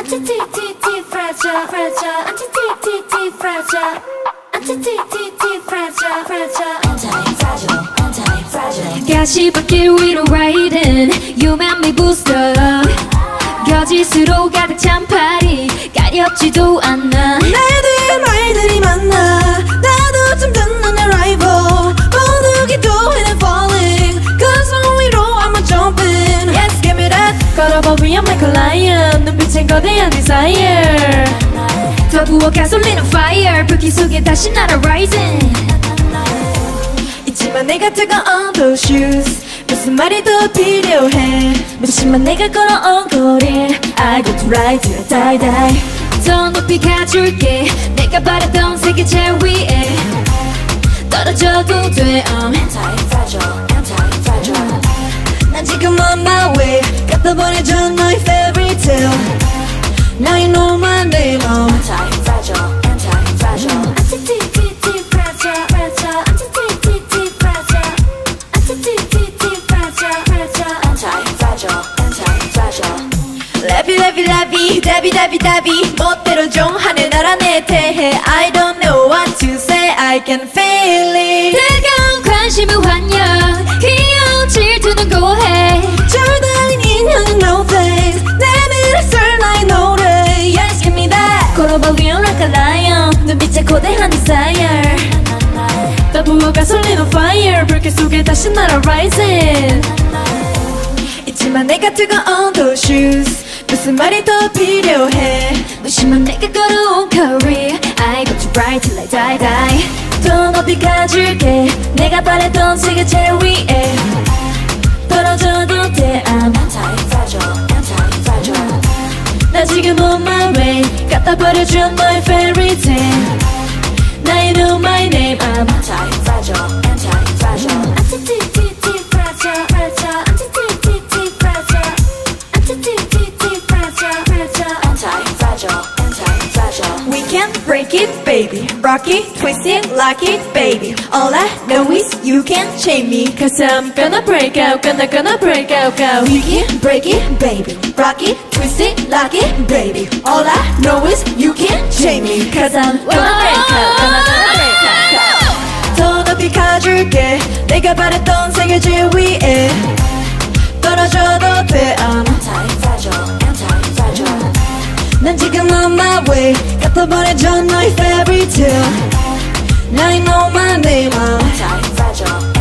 Anti-fragile, anti-fragile, anti-fragile, anti-fragile. 가시밭길 위로 riding, you make me boost up. 거짓으로 가득 찬 파리, 가렵지도 않아. 내 뒤에 말들이 많아. 나도 좀 듣는 arrival. 모두기도 hit and falling. Cause on 위로 I'm a jumping. Yes, give me that. 걸어봐 we are like a lion. 눈빛엔 거대한 desire. 더 부어 가솔린 on fire. 불길 속에 다시 날아 rising. 있지만 내가 뜨거운 those shoes. 무슨 말이 더 필요해. 무심한 내가 걸어온 거리. I go to right to die die. 더 높이 가줄게. 내가 바랬던 세계 제일 위에. 떨어져도 돼. Anti-fragile, anti-fragile. 난 지금 on my way. 갖다 보내줘 너의 fairy tale. Now you know my name. Anti-fragile, anti-fragile. Anti-fragile, fragile, anti-fragile, anti-fragile, Anti-fragile, anti-fragile. Lappy, lappy, lappy, dabby, dabby, dabby. 멋대로 좀 하늘 나라 내 대해. I don't know what to say, I can feel it. 뜨거운 관심을 환영. 귀여운 질투는 고해. 줄 달린 인연은 no thanks. 내밀을 술 나의 노래. Yes, give me that. 걸어봐 we are like a lion. 눈빛에 거대한 desire. 더 부어 가솔린 on fire. 불길 속에 다시 날아 rising. 있지만 내가 뜨거운 those shoes. 무슨 말이 더 필요해. 무심한 내가 걸어온 career. I go to right till I die die. 더 높이 가줄게. 내가 바랬던 세계 제일 위에. 떨어져도 돼. I'm anti-fragile, anti-fragile. 나 지금 on my way. 갖다 버려준 너의 fairy tale. Now you know my name. I'm anti-fragile, anti-fragile. Anti-fragile, fragile, anti-fragile, anti-fragile, Anti-fragile, anti-fragile. We can break it, baby. Rock it, twist it, lock it, baby. All I know is you can't chain me. Cause I'm gonna break out, gonna break out, go. We can break it, baby. Rock it, twist it, lock it, baby. All I know is you can't chain me. Cause I'm gonna break out, gonna break out, go. 더 높이 가줄게. 내가 바랬던 세계 제일 위에. 떨어져도 돼. I'm anti-fragile, anti-fragile. 난 지금 on my way. 갖다 보내줘 너의 fairy tale. Now you know my name. I'm anti-fragile.